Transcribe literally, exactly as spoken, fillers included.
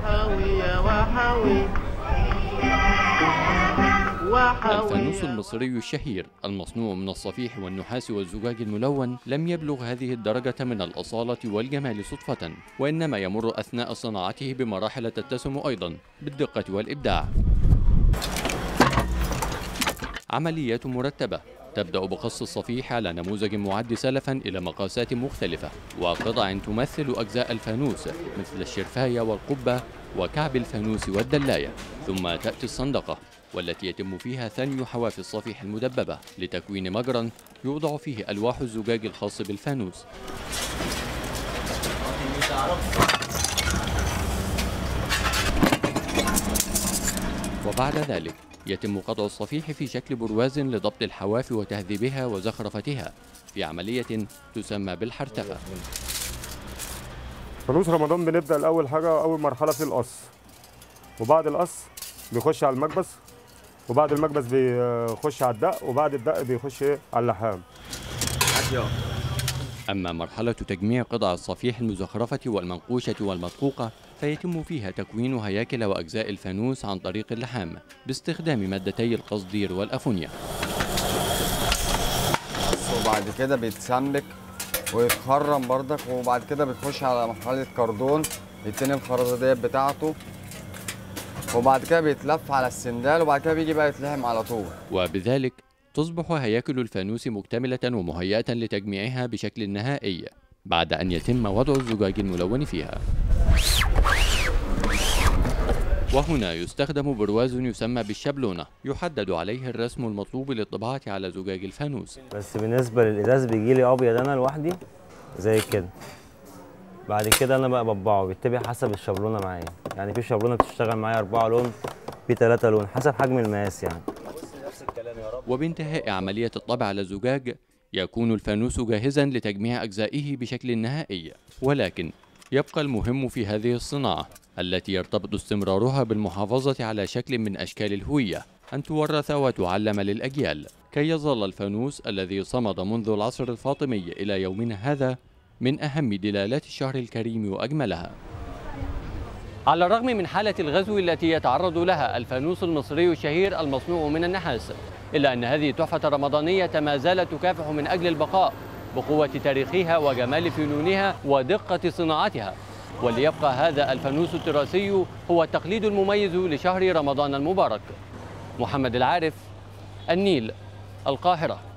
الفانوس المصري الشهير المصنوع من الصفيح والنحاس والزجاج الملون لم يبلغ هذه الدرجة من الأصالة والجمال صدفة، وإنما يمر أثناء صناعته بمراحل تتسم أيضا بالدقة والإبداع. عمليات مرتبة تبدأ بقص الصفيح على نموذج معد سلفا إلى مقاسات مختلفة وقطع تمثل أجزاء الفانوس مثل الشرفاية والقبة وكعب الفانوس والدلاية، ثم تأتي الصندقة والتي يتم فيها ثني حواف الصفيح المدببة لتكوين مجرى يوضع فيه ألواح الزجاج الخاص بالفانوس. وبعد ذلك يتم قطع الصفيح في شكل برواز لضبط الحواف وتهذيبها وزخرفتها في عملية تسمى بالحرتفة. فانوس رمضان بنبدأ الأول حاجة، أول مرحلة في القص، وبعد القص بيخش على المكبس، وبعد المكبس بيخش على الدق، وبعد الدق بيخش على اللحام. أما مرحلة تجميع قطع الصفيح المزخرفة والمنقوشة والمدقوقة فيتم فيها تكوين هياكل وأجزاء الفانوس عن طريق اللحام باستخدام مادتي القصدير والأفونيا. وبعد كده بيتسمك ويتخرم بردك، وبعد كده بتخش على مرحلة كردون يتني الخرزانيات بتاعته، وبعد كده بيتلف على السندال، وبعد كده بيجي بقى يتلحم على طول. وبذلك تصبح هياكل الفانوس مكتملة ومهيئة لتجميعها بشكل نهائي بعد أن يتم وضع الزجاج الملون فيها. وهنا يستخدم برواز يسمى بالشبلونة يحدد عليه الرسم المطلوب للطباعة على زجاج الفانوس. بس بالنسبة للإزاز بيجي لي أبيض أنا لوحدي زي كده، بعد كده أنا بقى بطبعه بيتبع حسب الشبلونة معايا، يعني في شبلونة بتشتغل معايا أربعة لون، في ثلاثة لون حسب حجم المقاس يعني. وبانتهاء عملية الطبع على الزجاج يكون الفانوس جاهزا لتجميع أجزائه بشكل نهائي، ولكن يبقى المهم في هذه الصناعة التي يرتبط استمرارها بالمحافظة على شكل من أشكال الهوية أن تورث وتعلم للأجيال كي يظل الفانوس الذي صمد منذ العصر الفاطمي إلى يومنا هذا من أهم دلالات الشهر الكريم وأجملها. على الرغم من حالة الغزو التي يتعرض لها الفانوس المصري الشهير المصنوع من النحاس، إلا أن هذه التحفة الرمضانية ما زالت تكافح من أجل البقاء بقوة تاريخها وجمال فنونها ودقة صناعتها، وليبقى هذا الفانوس التراثي هو التقليد المميز لشهر رمضان المبارك. محمد العارف، النيل، القاهرة.